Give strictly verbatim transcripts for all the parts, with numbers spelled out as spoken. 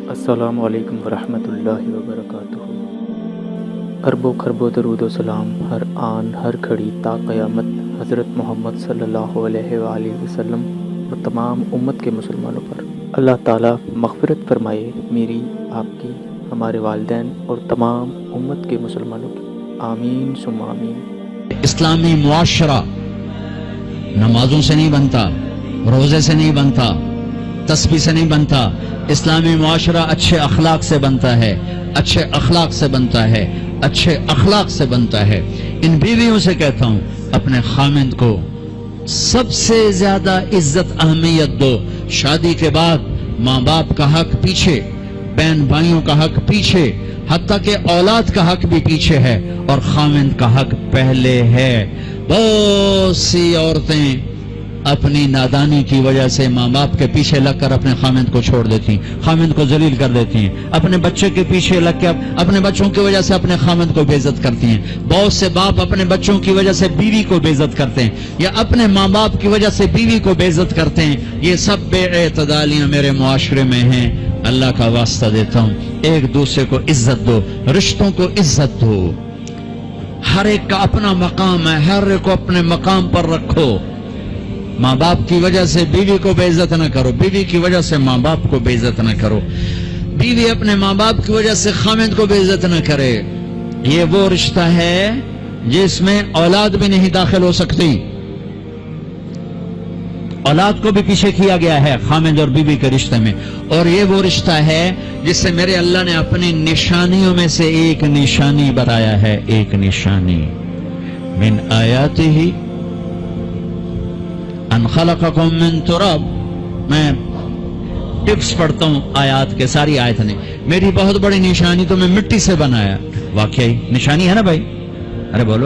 अस्सलामु अलैकुम वरहमतुल्लाहि वबरकातुहू। अरबो खरबो दरूद व सलाम हर आन हर खड़ी ता क़यामत हज़रत मोहम्मद सल्लल्लाहु अलैहि वसल्लम व तमाम उम्मत के मुसलमानों पर। अल्लाह ताला मग़फ़िरत फ़रमाए मेरी, आपकी, हमारे वालिदैन और तमाम उम्मत के मुसलमानों की। आमीन सुम्मा आमीन। इस्लामी मुआशरा नमाजों से नहीं बनता, रोज़े से नहीं बनता, तस्बीह से नहीं बनता। इस्लामी मुआशरा अच्छे अखलाक से बनता है, अच्छे अखलाक से बनता है, अच्छे अखलाक से बनता है। इन बीवियों से कहता हूं, अपने खामिंद को सबसे ज्यादा इज्जत अहमियत दो। शादी के बाद माँ बाप का हक पीछे, बहन भाइयों का हक पीछे, हत्ता के औलाद का हक भी पीछे है और खामिंद का हक पहले है। बहुत सी औरतें अपनी नादानी की वजह से माँ बाप के पीछे लगकर अपने खामिंद को छोड़ देती, खामिंद को जलील कर देती हैं। अपने बच्चे के पीछे लग के अपने बच्चों की वजह से अपने खामिंद को बेइज्जत करती हैं। बहुत से बाप अपने बच्चों की वजह से बीवी को बेइज्जत करते हैं या अपने माँ बाप की वजह से बीवी को बेइज्जत करते हैं। ये सब बेएतदालियां मेरे मुआशरे में हैं। अल्लाह का वास्ता देता हूँ, एक दूसरे को इज्जत दो, रिश्तों को इज्जत दो। हर एक का अपना मकाम है, हर एक को अपने मकाम पर रखो। माँ बाप की वजह से बीवी को बेइज्जत न करो, बीवी की वजह से माँ बाप को बेइज्जत न करो, बीवी अपने माँ बाप की वजह से खामिंद को बेइज्जत न करे। ये वो रिश्ता है जिसमें औलाद भी नहीं दाखिल हो सकती। औलाद को भी पीछे किया गया है खामिंद और बीवी के रिश्ते में। और ये वो रिश्ता है जिससे मेरे अल्लाह ने अपनी निशानियों में से एक निशानी बताया है, एक निशानी। मिन आयातिही अन खलक़कुम मिन तुराब। मैं टिप्स पढ़ता हूँ आयात के, सारी आयत ने। मेरी बहुत बड़ी निशानी तो मैं मिट्टी से बनाया। वाकई निशानी है ना भाई? अरे बोलो।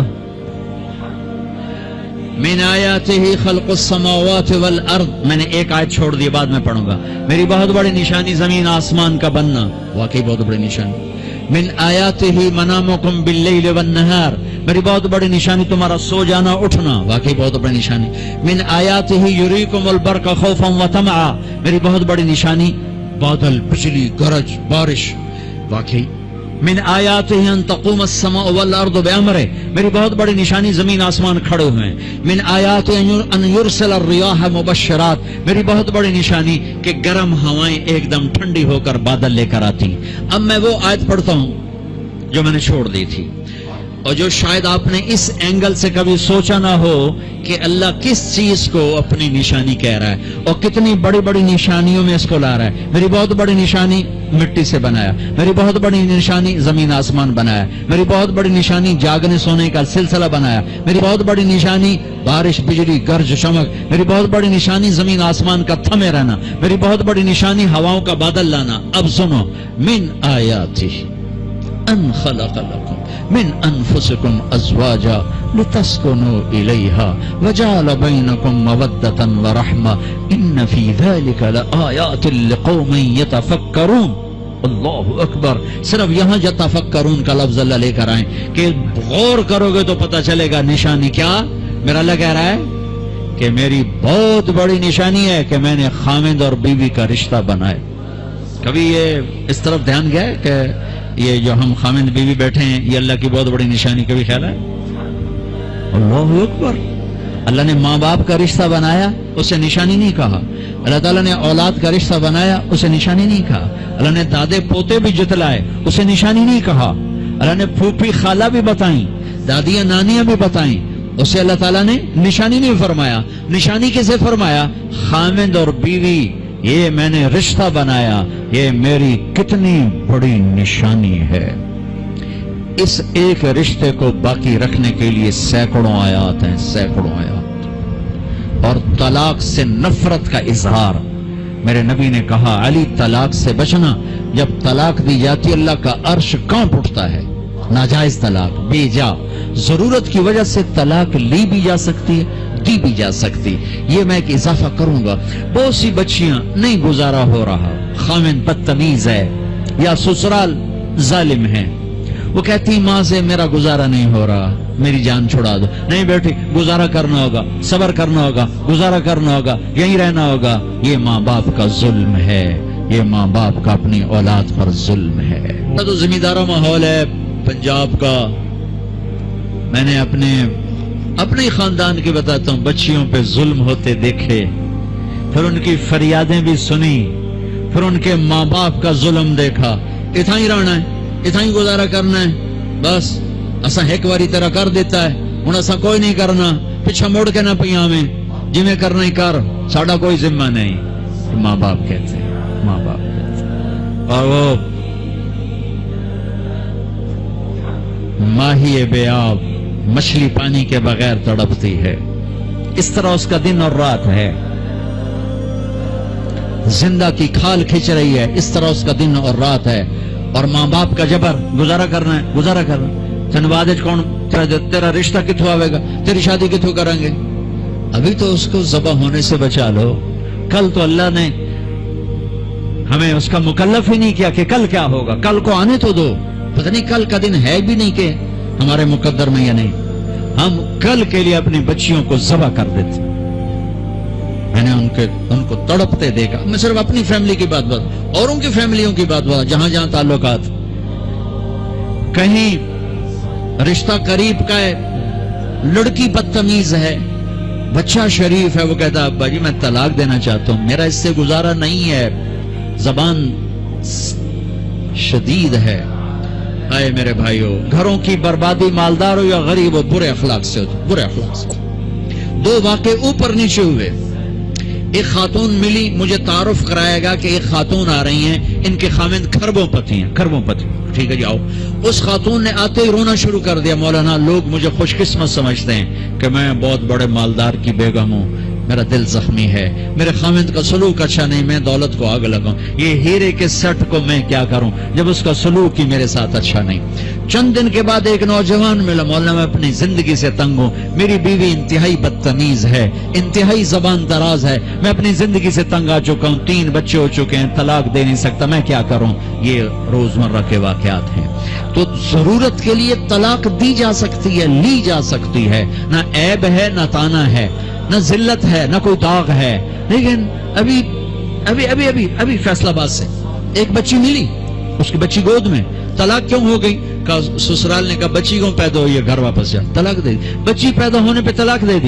मिन आयातिही खल्क़ुस समावाति वल अर्द। मैंने एक आयत छोड़ दी, बाद में पढ़ूंगा। मेरी बहुत बड़ी निशानी जमीन आसमान का बनना। वाकई बहुत बड़ी निशानी। मिन आयातिही मनामुकुम बिल्लैल वन नहार। मेरी बहुत बड़ी निशानी तुम्हारा सो जाना उठना। वाकई बहुत बड़ी निशानी। मिन आयातिही युरीकुमुल बरक़ खौफन व तमआ। मेरी बहुत बड़ी निशानी बादल, बिजली, गरज, बारिश। वाकई। मिन आयातिही अन तक़ूमस समाअ वल अर्दु बिअम्रिही। मेरी बहुत बड़ी निशानी जमीन आसमान खड़े हुए हैं। मिन आयातिही अन युरसिला रियाह मुबश्शिरात। मेरी बहुत बड़ी निशानी कि गर्म हवाएं एकदम ठंडी होकर बादल लेकर आती। अब मैं वो आयत पढ़ता हूं जो मैंने छोड़ दी थी और जो शायद आपने इस एंगल से कभी सोचा ना हो कि अल्लाह किस चीज को अपनी निशानी कह रहा है और कितनी बड़ी बड़ी निशानियों में इसको ला रहा है। मेरी बहुत बड़ी निशानी मिट्टी से बनाया, मेरी बहुत बड़ी निशानी जमीन आसमान बनाया, मेरी बहुत बड़ी निशानी जागने सोने का सिलसिला बनाया, मेरी बहुत बड़ी निशानी बारिश, बिजली, गर्ज, चमक, मेरी बहुत बड़ी निशानी जमीन आसमान का थमे रहना, मेरी बहुत बड़ी निशानी हवाओं का बादल लाना। अब सुनो, मिन आयातिही अन खलक़ लकुम मिन अनफुसिकुम अज़वाजा लितस्कुनु इलैहा वजअल बैनकुम मवद्दतन व रहमा इन्न फी ज़ालिका लआयातिन लिक़ौमिन यतफ़क्करून। अल्लाहु अकबर। सिर्फ यहाँ यतफ़क्करून का लफ्ज़ अल्लाह लेकर आए कि गौर करोगे तो पता चलेगा निशानी क्या। मेरा अल्लाह कह रहा है कि मेरी बहुत बड़ी निशानी है कि मैंने खामिंद और बीवी का रिश्ता बनाया। कभी ये इस तरफ ध्यान गया है कि ये जो हम खामिंद बीवी बैठे हैं ये अल्लाह की बहुत बड़ी निशानी? कभी ख्याल है? अल्लाहु अकबर। अल्लाह ने माँ बाप का रिश्ता बनाया, उसे निशानी नहीं कहा। अल्लाह ताला ने औलाद का रिश्ता बनाया, उसे निशानी नहीं कहा। अल्लाह ने दादे पोते भी जितलाए, उसे निशानी नहीं कहा। अल्लाह ने फूफी खाला भी बताई, दादियां नानियां भी बताई, उसे अल्लाह ताला ने निशानी नहीं फरमाया। निशानी किसे फरमाया? खामिंद और बीवी, ये मैंने रिश्ता बनाया, ये मेरी कितनी बड़ी निशानी है। इस एक रिश्ते को बाकी रखने के लिए सैकड़ों आयात हैं, सैकड़ों आयात। और तलाक से नफरत का इजहार। मेरे नबी ने कहा, अली तलाक से बचना। जब तलाक दी जाती है अल्लाह का अर्श कांप उठता है। नाजायज तलाक, बेजा, जरूरत की वजह से तलाक ली भी जा सकती है, दी भी जा सकती। ये मैं एक इजाफा करूंगा। बहुत सी बच्चियां नहीं गुजारा हो रहा, खामिंद बदतमीज है या ससुराल जालिम है, वो कहती माँ से मेरा गुजारा नहीं हो रहा, मेरी जान छुड़ा दो। नहीं बेटी, गुजारा करना होगा, सब्र करना होगा, गुजारा करना होगा, यहीं रहना होगा। ये माँ बाप का जुल्म है। یہ ماں باپ کا اپنی اولاد پر ظلم ہے۔ تو زمیندارہ ماحول ہے پنجاب کا، میں نے اپنے اپنے خاندان کی بتاتا ہوں، بچیوں پہ ظلم ہوتے دیکھے، پھر ان کی فریادیں بھی سنی، پھر ان کے ماں باپ کا ظلم دیکھا۔ اتنا ہی رہنا ہے، اتنا ہی گزارا کرنا ہے، بس اسا ایک باری طرح کر دیتا ہے، ہوں اسا کوئی نہیں کرنا، پیچھا مڑ کے نہ پیا میں جی میں کرنا ہی کر، ساڑا کوئی ذمہ نہیں۔ ماں باپ کہتے ہیں، ماں باپ کہتے ہیں۔ اور وہ ماہی بے آب مچھلی پانی کے بغیر تڑپتی ہے، اس طرح اس کا دن اور رات ہے۔ زندہ کی کھال کھچ رہی ہے، اس طرح اس کا دن اور رات ہے۔ اور ماں باپ کا جبر، گزارا کرنا ہے، گزارا کرنا تن بعد کون تیرا رشتہ کتوں آئے گا، تیری شادی کتوں کریں گے؟ ابھی تو اس کو ذبح ہونے سے بچا لو، کل تو اللہ نے ہمیں اس کا مکلف ہی نہیں کیا کہ کل کیا ہوگا، کل کو آنے تو دو، پتہ نہیں کل کا دن ہے بھی نہیں کہ ہمارے مقدر میں یا نہیں۔ ہم کل کے لیے اپنی بچیوں کو ذبح کر دیتے۔ میں نے ان کے ان کو تڑپتے دیکھا، میں صرف اپنی فیملی کی بات بات اوروں کی فیملیوں کی بات بات جہاں جہاں تعلقات، کہیں رشتہ قریب کا ہے، لڑکی بدتمیز ہے، بچہ شریف ہے، وہ کہتا ابا جی میں طلاق دینا چاہتا ہوں، میرا اس سے گزارا نہیں ہے، زبان شدید ہے۔ آئے میرے بھائیو، گھروں کی بربادی مالدار ہو یا غریب ہو، برے اخلاق سے ہو، برے اخلاق سے۔ دو واقعے اوپر نیچے ہوئے۔ ایک خاتون ملی، مجھے تعارف کرایا گا کہ ایک خاتون آ رہی ہیں، ان کے خاوند کھربوں پتی ہیں، کھربوں پتی، ٹھیک ہے جی آؤ۔ اس خاتون نے آتے ہی رونا شروع کر دیا، مولانا لوگ مجھے خوش قسمت سمجھتے ہیں کہ میں بہت بڑے مالدار کی بیگم ہوں، میرا دل زخمی ہے، میرے خاوند کا سلوک اچھا نہیں، میں دولت کو آگ لگاؤں، یہ ہیرے کے سٹ کو میں کیا کروں جب اس کا سلوک ہی میرے ساتھ اچھا نہیں۔ چند دن کے بعد ایک نوجوان ملا، مولانا میں اپنی زندگی سے تنگ ہوں، میری بیوی انتہائی بدتمیز ہے، انتہائی زبان دراز ہے، میں اپنی زندگی سے تنگ آ چکا ہوں، تین بچے ہو چکے ہیں، طلاق دے نہیں سکتا، میں کیا کروں؟ یہ روزمرہ کے واقعات ہیں۔ تو ضرورت کے لیے طلاق دی جا سکتی ہے، لی جا سکتی ہے، نہ عیب ہے نہ تانا ہے، نہ ذلت ہے نہ کوئی داغ ہے۔ لیکن ابھی ابھی ابھی ابھی ابھی فیصلہ باد سے ایک بچی ملی، اس کی بچی گود میں، طلاق کیوں ہو گئی؟ کہا سسرال نے کہا بچی کیوں پیدا ہوئی ہے، گھر واپس جا، طلاق دے دی۔ بچی پیدا ہونے پہ طلاق دے دی۔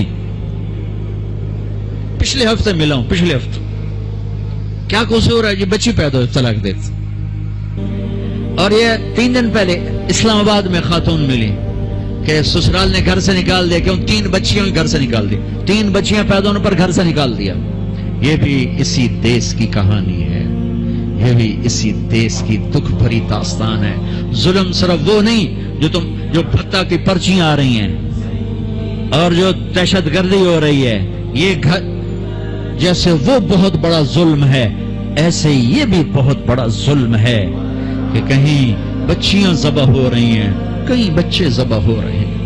پچھلے ہفتے ملا ہوں، پچھلے ہفتے کیا قصور ہے؟ یہ بچی پیدا ہوئی، طلاق دے دی۔ اور یہ تین دن پہلے اسلام آباد میں خاتون ملی کہ سسرال نے گھر سے نکال دیا، کیوں؟ تین بچیاں گھر سے نکال دی، تین بچیاں پیدا ہونے پر گھر سے نکال دیا۔ یہ بھی اسی دیس کی کہانی ہے، یہ بھی اسی دیس کی دکھ بھری داستان ہے۔ ظلم صرف وہ نہیں جو تم جو بھتہ کی پرچیاں آ رہی ہیں اور جو دہشت گردی ہو رہی ہے، یہ گھر جیسے وہ بہت بڑا ظلم ہے، ایسے یہ بھی بہت بڑا ظلم ہے کہ کہیں بچیاں ذبح ہو رہی ہیں، کئی بچے ذبح ہو رہے ہیں۔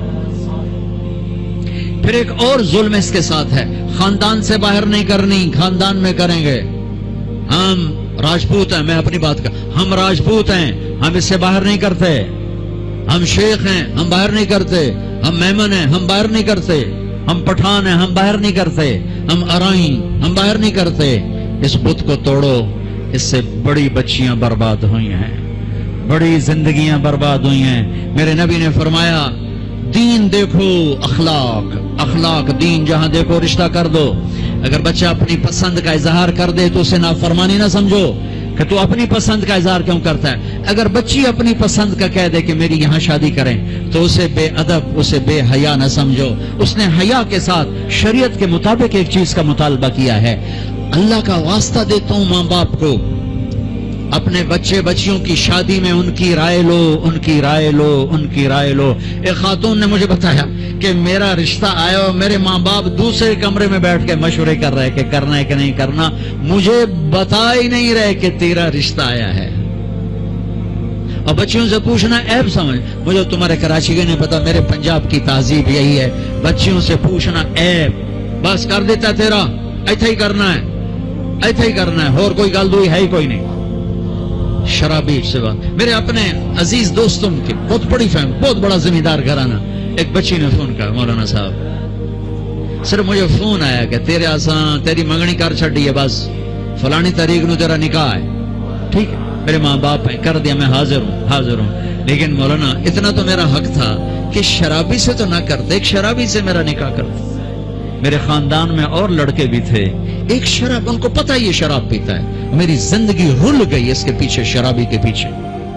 پھر ایک اور ظلم اس کے ساتھ ہے، خاندان سے باہر نہیں کرنی، خاندان میں کریں گے۔ ہم راجپوت ہیں، میں اپنی بات کر، ہم راجپوت ہیں، ہم اس سے باہر نہیں کرتے۔ ہم شیخ ہیں، ہم باہر نہیں کرتے۔ ہم میمن ہیں، ہم باہر نہیں کرتے۔ ہم پٹھان ہیں، ہم باہر نہیں کرتے۔ ہم ارائیں، ہم باہر نہیں کرتے۔ اس بت کو توڑو، اس سے بڑی بچیاں برباد ہوئی ہیں، بڑی زندگیاں برباد ہوئی ہیں۔ میرے نبی نے فرمایا دین دیکھو، اخلاق اخلاق دین جہاں دیکھو رشتہ کر دو۔ اگر بچہ اپنی پسند کا اظہار کر دے تو اسے نافرمانی نہ سمجھو کہ تو اپنی پسند کا اظہار کیوں کرتا ہے۔ اگر بچی اپنی پسند کا کہہ دے کہ میری یہاں شادی کریں تو اسے بے ادب، اسے بے حیا نہ سمجھو۔ اس نے حیا کے ساتھ شریعت کے مطابق ایک چیز کا مطالبہ کیا ہے۔ اللہ کا واسطہ دیتا ہوں ماں باپ کو، اپنے بچے بچیوں کی شادی میں ان کی رائے لو، ان کی رائے لو، ان کی رائے لو۔ ایک خاتون نے مجھے بتایا کہ میرا رشتہ آیا اور میرے ماں باپ دوسرے کمرے میں بیٹھ کے مشورے کر رہے کہ کرنا ہے کہ نہیں کرنا، مجھے بتا ہی نہیں رہے کہ تیرا رشتہ آیا ہے۔ اور بچیوں سے پوچھنا عیب سمجھ، مجھے تمہارے کراچی کے نہیں پتا، میرے پنجاب کی تہذیب یہی ہے، بچیوں سے پوچھنا عیب، بس کر دیتا تیرا، ایتھے ہی کرنا ہے، ایتھے ہی کرنا ہے، اور کوئی گل دوئی ہے ہی کوئی نہیں۔ شرابی سے بات، میرے اپنے عزیز دوستوں کے بہت بڑی فہم، بہت بڑا زمیندار گھرانہ، ایک بچی نے فون کہا مولانا صاحب صرف مجھے فون آیا کہ تیرے آسان تیری منگنی کر چھڑی ہے، بس फलानी तारीख नू तेरा निकाह है, ठीक है, मेरे माँ बाप हैं, कर दिया, मैं हाजिर हूँ हाजिर हूँ लेकिन मौलाना इतना तो मेरा हक था कि शराबी से तो ना कर दे, एक शराबी से मेरा निकाह कर दे। मेरे खानदान में और लड़के भी थे, एक शराब, उनको पता ही ये शराब पीता है, मेरी जिंदगी रुल गई इसके पीछे, शराबी के पीछे।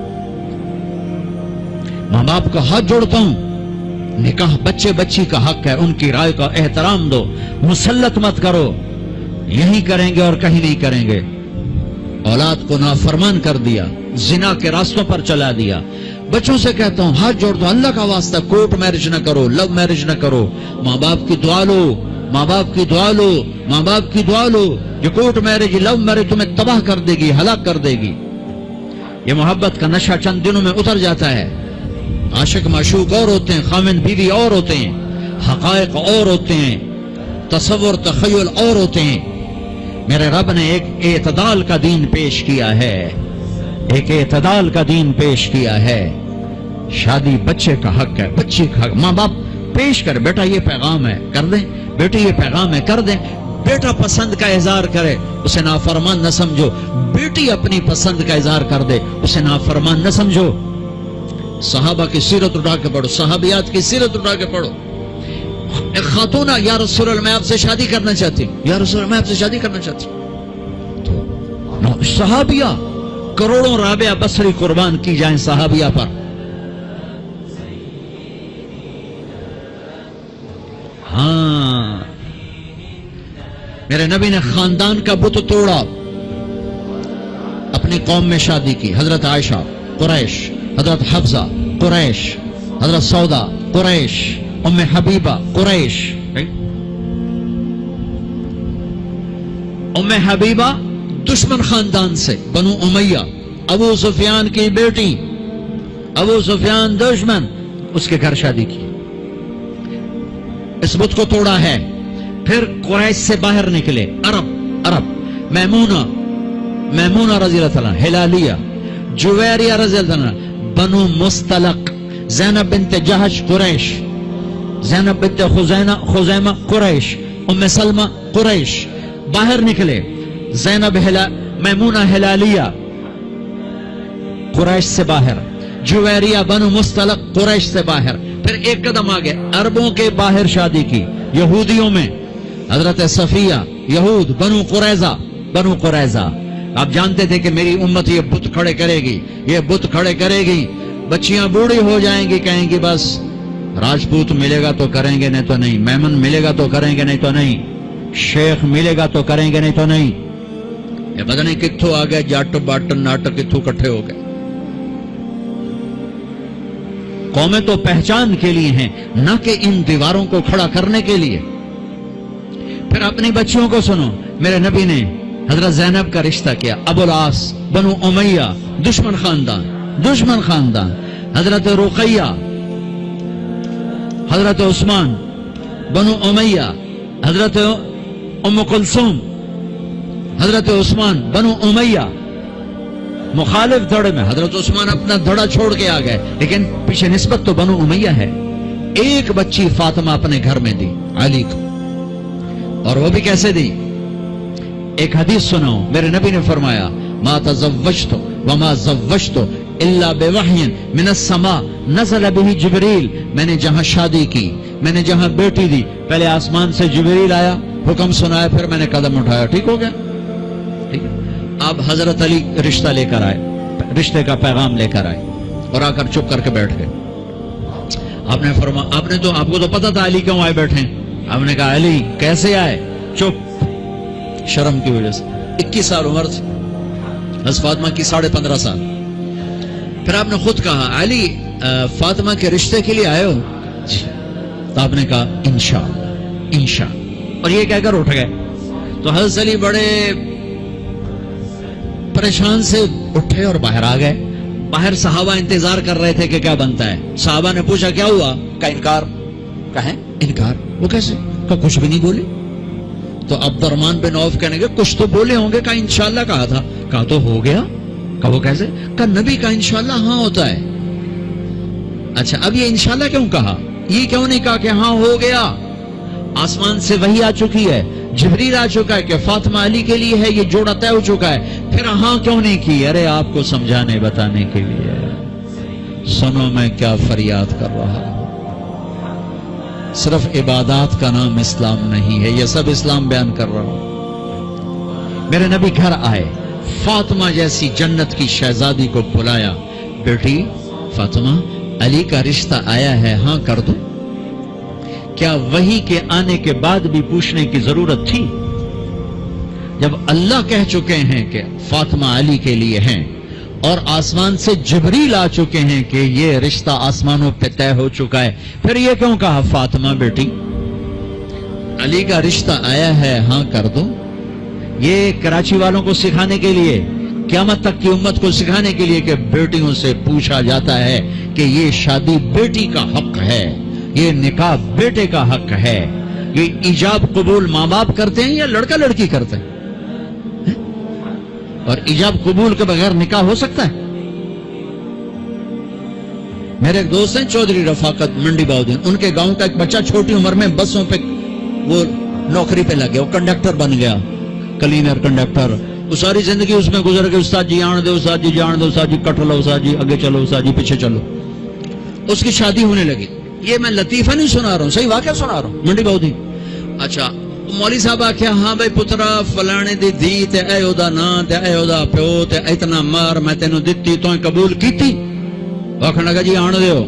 माँ बाप का हाथ जोड़ता हूं, निकाह बच्चे बच्ची का हक है, उनकी राय का एहतराम दो, मुसल्लत मत करो, यही करेंगे और कहीं नहीं करेंगे। औलाद को नाफरमान कर दिया, जिना के रास्तों पर चला दिया। बच्चों से कहता हूं हाथ जोड़ दो, अल्लाह का वास्ता कोर्ट मैरिज ना करो, लव मैरिज ना करो, माँ बाप की दुआ लो, माँ बाप की दुआ लो, माँ बाप की दुआ लो। जो कोर्ट मैरिज लव मैरिज तुम्हें तबाह कर देगी, हलाक कर देगी। ये मोहब्बत का नशा चंद दिनों में उतर जाता है। आशिक माशूक और होते हैं, खाविंद बीवी और होते हैं, हकायक और होते हैं, तसव्वुर तखय्युल और होते हैं। मेरे रब ने एक एतदाल का दीन पेश किया है, एक एतदाल का दीन पेश किया है। शादी बच्चे का हक है, बच्चे का हक। माँ बाप पेश कर, बेटा ये पैगाम है, कर दें, बेटी ये पैगाम है, कर दें। बेटा पसंद का इजहार करे, उसे नाफरमान न समझो। बेटी अपनी पसंद का इजहार कर दे, उसे नाफरमान न समझो। सहाबा की सीरत उठा के पढ़ो, सहाबियात की सीरत उठा के पढ़ो। एक खातूना, या रसूल अल्लाह मैं आपसे शादी करना चाहती हूँ, या रसूल मैं आपसे शादी करना चाहती हूँ। तो सहाबिया करोड़ों राबिया बसरी कुर्बान की जाए सहाबिया पर। हाँ, मेरे नबी ने खानदान का बुत तोड़ा, अपनी कौम में शादी की। हजरत आयशा कुरैश, हजरत हफ्सा कुरैश, हजरत सौदा कुरैश, उम्मे हबीबा कुरैश। उम्मे हबीबा दुश्मन खानदान से, बनु उमैया, अबू सुफियान की बेटी, अबू सुफियान दुश्मन, उसके घर शादी की। इस बुत को तोड़ा है। फिर कुरैश से बाहर निकले, अरब अरब मैमूना मैमूना रज़ी अल्लाह तआला, हिलालिया, जुवैरिया रज़ी अल्लाह तआला, बनु मुस्तलक, ज़ैनब बिन्त जहश कुरैश, ज़ैनब बिन्त खुज़ैना खुज़ैमा कुरैश, उम्मे सलमा कुरैश। बाहर निकले, ज़ैनब हिला मैमूना हिलालिया कुरैश से बाहर, जुवैरिया बनु मुस्तलक कुरैश से बाहर। फिर एक कदम आगे अरबों के बाहर शादी की, यहूदियों में, हजरत सफिया, यहूद, बनु कुरैजा, बनु कुरैजा। आप जानते थे कि मेरी उम्मत ये बुत खड़े करेगी, ये बुत खड़े करेगी, बच्चियां बूढ़ी हो जाएंगी, कहेंगी बस राजपूत मिलेगा तो करेंगे नहीं तो नहीं, मेमन मिलेगा तो करेंगे नहीं तो नहीं, शेख मिलेगा तो करेंगे नहीं तो नहीं। ये पता नहीं कित्थों आ गए जाट बाट नाटक, कित्थों इकट्ठे हो गए। कौमें तो पहचान के लिए हैं, न कि इन दीवारों को खड़ा करने के लिए। फिर अपनी बच्चियों को सुनो, मेरे नबी ने हजरत ज़ैनब का रिश्ता किया, अबुल आस, बनु उमैया, दुश्मन खानदान, दुश्मन खानदान। हजरत रुकैया, हजरत उस्मान, बनु उमैया, हजरत उम्म कुलसूम, हजरत उस्मान, बनु उमैया। मुखालिफ धड़े में हजरत उस्मान अपना धड़ा छोड़ के आ गए, लेकिन पीछे निस्बत तो बनु उमैया है। एक बच्ची फातिमा अपने घर में दी अली को, और वो भी कैसे दी? एक हदीस सुनो, मेरे नबी ने फरमाया, मा तज़व्वजतु व मा ज़व्वजतु इल्ला बिवहयिन मिनस समा नज़ल बिही जिब्रील। मैंने जहां शादी की, मैंने जहां बेटी दी, पहले आसमान से जिब्रील आया, हुक्म सुनाया, फिर मैंने कदम उठाया, ठीक हो गया। ठीक है, अब हजरत अली रिश्ता लेकर आए, रिश्ते का पैगाम लेकर आए, और आकर चुप करके बैठ गए। आपने फरमा आपने तो आपको तो पता था अली क्यों आए बैठे। आपने कहा अली कैसे आए? चुप, शर्म की वजह से। इक्कीस साल उम्र थी हज़रत फातिमा की, साढ़े पंद्रह साल। फिर आपने खुद कहा अली फातिमा के रिश्ते के लिए आए हो? जी। तो आपने कहा इंशाअल्लाह इंशाअल्लाह, और ये कहकर उठ गए। तो हज़रत अली बड़े परेशान से उठे और बाहर आ गए। बाहर सहाबा इंतजार कर रहे थे कि क्या बनता है। सहाबा ने पूछा क्या हुआ? का इनकार। कहें इनकार? वो कैसे? का कुछ भी नहीं बोले। तो अब्दुर्रहमान बिन औफ कहने के कुछ तो बोले होंगे। का इंशाअल्लाह कहा था। कहा तो हो गया। का वो कैसे? का नबी का इंशाअल्लाह हाँ होता है। अच्छा, अब ये इंशाअल्लाह क्यों कहा? ये क्यों नहीं कहा कि हाँ हो गया? आसमान से वही आ चुकी है, जिबरील आ चुका है कि फातिमा अली के लिए है, ये जोड़ा तय हो चुका है, फिर हाँ क्यों नहीं की? अरे आपको समझाने बताने के लिए। सुनो मैं क्या फरियाद कर रहा हूं। सिर्फ इबादत का नाम इस्लाम नहीं है, ये सब इस्लाम बयान कर रहा हूं। मेरे नबी घर आए, फातिमा जैसी जन्नत की शहजादी को बुलाया, बेटी फातिमा अली का रिश्ता आया है, हाँ कर दो। क्या वही के आने के बाद भी पूछने की जरूरत थी? जब अल्लाह कह चुके हैं कि फातिमा अली के लिए हैं और आसमान से जिबरील आ चुके हैं कि ये रिश्ता आसमानों पे तय हो चुका है, फिर ये क्यों कहा फातिमा बेटी अली का रिश्ता आया है, हाँ कर दो? ये कराची वालों को सिखाने के लिए, क़यामत तक की उम्मत को सिखाने के लिए कि बेटियों से पूछा जाता है कि ये शादी बेटी का हक है, ये निकाह बेटे का हक है। ये इजाब कबूल माँ बाप करते हैं या लड़का लड़की करते हैं? और इजाब कबूल के बगैर निकाह हो सकता है? मेरे एक दोस्त हैं चौधरी रफाकत मंडी बाउद्दीन, उनके गांव का एक बच्चा छोटी उम्र में बसों पे वो नौकरी पे लग गया, वो कंडक्टर बन गया, क्लीनर कंडक्टर। वो सारी जिंदगी उसमें गुजर गई। उस्ताद जी जान दो, उस्ताद जी जान दो, उस्ताद जी कट लो, उस्ताद जी आगे चलो, उस्ताद जी पीछे चलो। उसकी शादी होने लगी। ये मैं लतीफा नहीं सुना रहा हूं, सही वाकया सुना रहा हूं, मंडी बाउद्दीन। अच्छा मौली साहब आख्या, हाँ भाई पुत्रा फलाने दी धी ते ए ओदा ना ते ए ओदा प्यो ते इतना मार मैं तेनू दित्ती, तो कबूल कीती? आखन लगा जी आण दो।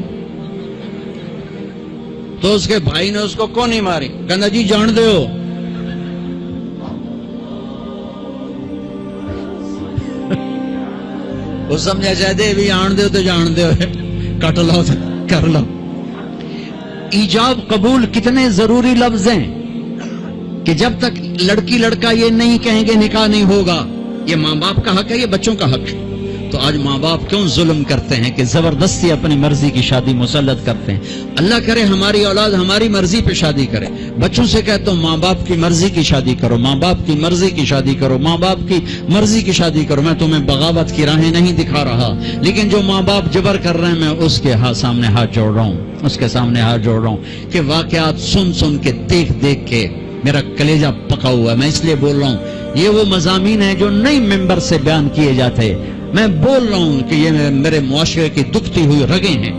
तो उसके भाई ने उसको कौन नहीं मारी, कहना जी जान दो। वो समझा चाहते भी आण दो तो जान दो, कट लो तो कर लो। ईजाब कबूल कितने जरूरी लफ्ज हैं कि जब तक लड़की लड़का ये नहीं कहेंगे निकाह नहीं होगा। ये माँ बाप का हक है, ये बच्चों का हक है। तो आज माँ बाप क्यों जुल्म करते हैं कि जबरदस्ती अपनी मर्जी की शादी मुसल्लत करते हैं? अल्लाह करे हमारी औलाद हमारी मर्जी पे शादी करे। बच्चों से कहते हो माँ बाप की मर्जी की शादी करो, माँ बाप की मर्जी की शादी करो, माँ बाप की मर्जी की शादी करो। मैं तुम्हें बगावत की राहें नहीं दिखा रहा, लेकिन जो माँ बाप जबर कर रहे हैं मैं उसके हाथ सामने हाथ जोड़ रहा हूँ, उसके सामने हाथ जोड़ रहा हूँ कि वाकयात सुन सुन के देख देख के मेरा कलेजा पका हुआ है। मैं इसलिए बोल रहा हूँ, ये वो मज़ामीन है जो नई मेंबर से बयान किए जाते। मैं बोल रहा हूं कि ये मेरे मुआशरे की दुखती हुई रगें हैं।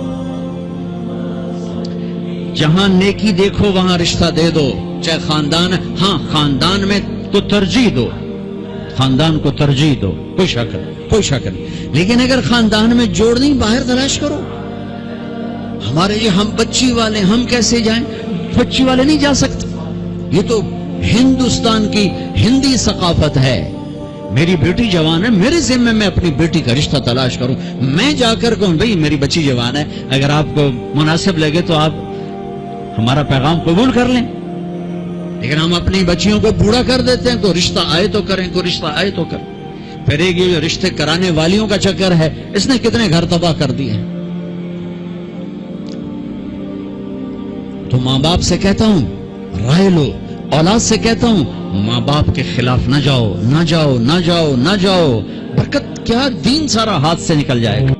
जहां नेकी देखो वहां रिश्ता दे दो, चाहे खानदान। हाँ खानदान में को तरजीह दो, खानदान को तरजीह दो, कोई शक नहीं, कोई शक नहीं। लेकिन अगर खानदान में जोड़ नहीं, बाहर तलाश करो। हमारे ये हम बच्ची वाले, हम कैसे जाएं? बच्ची वाले नहीं जा सकते। ये तो हिंदुस्तान की हिंदी सकाफत है। मेरी बेटी जवान है, मेरे जिम्मे में अपनी बेटी का रिश्ता तलाश करूं। मैं जाकर कहूं भाई मेरी बच्ची जवान है, अगर आपको मुनासिब लगे तो आप हमारा पैगाम कबूल कर लें। लेकिन हम अपनी बच्चियों को बूढ़ा कर देते हैं। तो रिश्ता आए तो करें, को रिश्ता आए तो करें। फिर एक ये रिश्ते कराने वालियों का चक्कर है, इसने कितने घर तबाह कर दिए हैं। तो माँ बाप से कहता हूं राय लो, औलाद से कहता हूं माँ बाप के खिलाफ ना जाओ, ना जाओ, ना जाओ, ना जाओ। बरकत क्या, दीन सारा हाथ से निकल जाएगा।